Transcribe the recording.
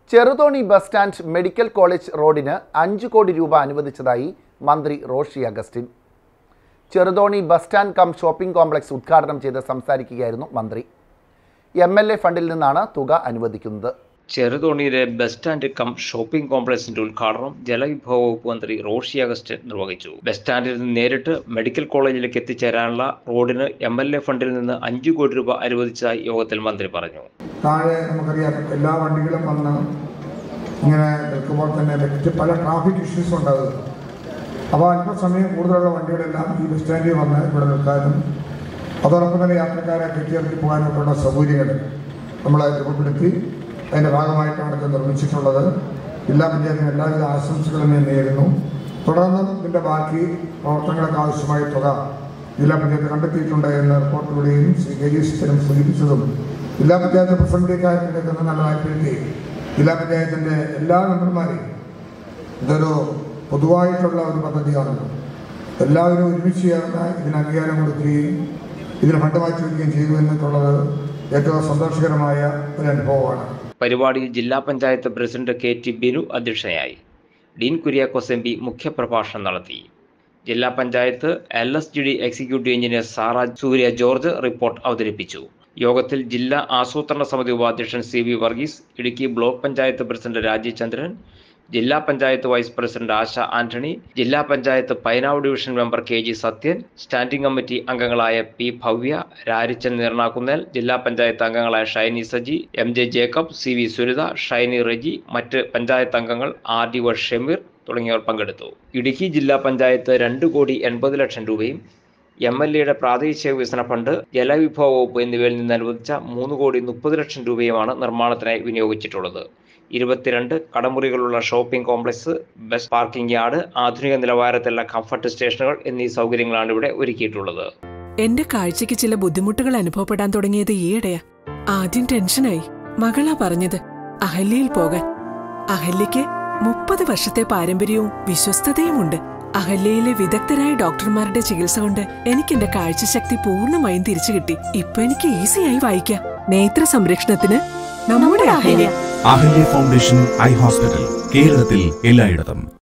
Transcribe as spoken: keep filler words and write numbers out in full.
Cheruthoni bus stand medical college റോഡിന് അഞ്ച് കോടി രൂപ അനുവദിച്ചതായി മന്ത്രി Roshy Augustine. Cheruthoni bus stand cum shopping complex ഉദ്ഘാടനം ചെയ്ത് സംസാരിക്കുകയായിരുന്നു മന്ത്രി. എം എൽ എ ഫണ്ടിൽ നിന്നാണ് തുക അനുവദിക്കുന്നത്. ചെറുതോണിയിലെ ബസ് സ്റ്റാൻഡ് കം ഷോപ്പിംഗ് കോംപ്ലക്സിന്റെ ഉദ്ഘാടനം ജലവിഭവ വകുപ്പ് മന്ത്രി റോഷി അഗസ്റ്റിൻ നിർവഹിച്ചു. ബസ് സ്റ്റാൻഡിൽ നിന്ന് നേരിട്ട് മെഡിക്കൽ കോളേജിലേക്ക് എത്തിച്ചേരാനുള്ള റോഡിന് എം എൽ എ ഫണ്ടിൽ നിന്ന് അഞ്ചു കോടി രൂപ അനുവദിച്ചതായി യോഗത്തിൽ മന്ത്രി പറഞ്ഞു. താഴെ നമുക്കറിയാം, എല്ലാ വണ്ടികളും വന്ന് ഇങ്ങനെ നിൽക്കുമ്പോൾ തന്നെ മറ്റ് പല ട്രാഫിക് ഇഷ്യൂസും ഉണ്ടാകും. അപ്പോൾ അല്പസമയം കൂടുതലുള്ള വണ്ടികളെല്ലാം ഈ ബസ് സ്റ്റാൻഡിൽ വന്ന് ഇവിടെ നിൽക്കാനും അതോടൊപ്പം തന്നെ യാത്രക്കാരെ കെട്ടിയിറക്കി പോകാനൊക്കെയുള്ള സൗകര്യങ്ങൾ നമ്മളെ രൂപപ്പെടുത്തി അതിൻ്റെ ഭാഗമായിട്ടാണ് ഇത് നിർമ്മിച്ചിട്ടുള്ളത്. ജില്ലാ പഞ്ചായത്തിന് എല്ലാവിധ ആശംസകളും ഞാൻ നേരുന്നു. തുടർന്നും ഇതിൻ്റെ ബാക്കി പ്രവർത്തനങ്ങൾക്ക് ആവശ്യമായ തുക ജില്ലാ പഞ്ചായത്ത് കണ്ടെത്തിയിട്ടുണ്ട് എന്ന റിപ്പോർട്ടിലൂടെയും ശ്രീ കെ ജി സ്ഥിരം സൂചിപ്പിച്ചതും ജില്ലാ പഞ്ചായത്ത് പ്രസിഡന്റിലേക്ക് നല്ല താല്പര്യത്തെ ജില്ലാ പഞ്ചായത്തിൻ്റെ എല്ലാ മെമ്പർമാരെയും ഇതൊരു പൊതുവായിട്ടുള്ള ഒരു പദ്ധതിയാണല്ലോ. എല്ലാവരും ഒരുമിച്ച് ചേർന്ന് ഇതിന് അംഗീകാരം കൊടുക്കുകയും ഇതിന് ഫണ്ട് മാറ്റി വയ്ക്കുകയും ചെയ്തു എന്നുള്ളത് ഏറ്റവും സന്തോഷകരമായ ഒരു അനുഭവമാണ്. പരിപാടിയിൽ ജില്ലാ panchayat president K T Binu അധ്യക്ഷയായി. ഡീൻ കുര്യാക്കോസ് എം പി മുഖ്യപ്രഭാഷണം നടത്തി. ജില്ലാ panchayat L S G D executive engineer Sara Surya George report അവതരിപ്പിച്ചു. യോഗത്തിൽ ജില്ലാ ആസൂത്രണ സമിതി ഉപാധ്യക്ഷൻ C V Varghese, Idukki block panchayat president Rajeev Chandran, ജില്ലാ പഞ്ചായത്ത് വൈസ് പ്രസിഡന്റ് ആശ ആന്റണി, ജില്ലാ panchayat Painavu division member K G Sathyan, standing committee അംഗങ്ങളായ പി ഭവ്യ, രാരിച്ചൻ നീർണാക്കുന്നേൽ, ജില്ലാ പഞ്ചായത്ത് അംഗങ്ങളായ Shiny Saji, M J Jacob, C V Sunitha, Shiny Reji, മറ്റ് പഞ്ചായത്ത് അംഗങ്ങൾ ആർ ഡി ഒ ഷമീർ തുടങ്ങിയവർ പങ്കെടുത്തു. ഇടുക്കി ജില്ലാ പഞ്ചായത്ത് രണ്ട് കോടി എൺപത് ലക്ഷം രൂപയും എം എൽ എയുടെ പ്രാദേശിക വികസന ഫണ്ട്, ജലവിഭവ വകുപ്പ് എന്നിവയിൽ നിന്ന് അനുവദിച്ച മൂന്ന് കോടി മുപ്പത് ലക്ഷം രൂപയുമാണ് നിർമ്മാണത്തിനായി വിനിയോഗിച്ചിട്ടുള്ളത്. ഇരുപത്തിരണ്ട് കടമുറികളുള്ള shopping complex, bus parking yard, ആധുനിക നിലവാരത്തിലുള്ള കംഫർട്ട് സ്റ്റേഷനുകൾ എന്നീ സൗകര്യങ്ങളാണ് ഇവിടെ ഒരുക്കിയിട്ടുള്ളത്. എന്റെ കാഴ്ചയ്ക്ക് ചില ബുദ്ധിമുട്ടുകൾ അനുഭവപ്പെടാൻ തുടങ്ങിയത് ഈയിടെയാ. ആദ്യം ടെൻഷനായി. മകളാ പറഞ്ഞത് അഹല്യയിൽ പോകാൻ. അഹല്യയ്ക്ക് മുപ്പത് വർഷത്തെ പാരമ്പര്യവും വിശ്വസ്തതയുമുണ്ട്. അഹല്യയിലെ വിദഗ്ധരായ ഡോക്ടർമാരുടെ ചികിത്സ കൊണ്ട് എനിക്ക് എന്റെ കാഴ്ചശക്തി പൂർണ്ണമായും തിരിച്ചു കിട്ടി. ഇപ്പൊ എനിക്ക് ഈസിയായി വായിക്കാം. നേത്ര സംരക്ഷണത്തിന് നമ്മുടെ Ahalya. Ahalya foundation eye hospital, കേരളത്തിൽ എല്ലായിടത്തും.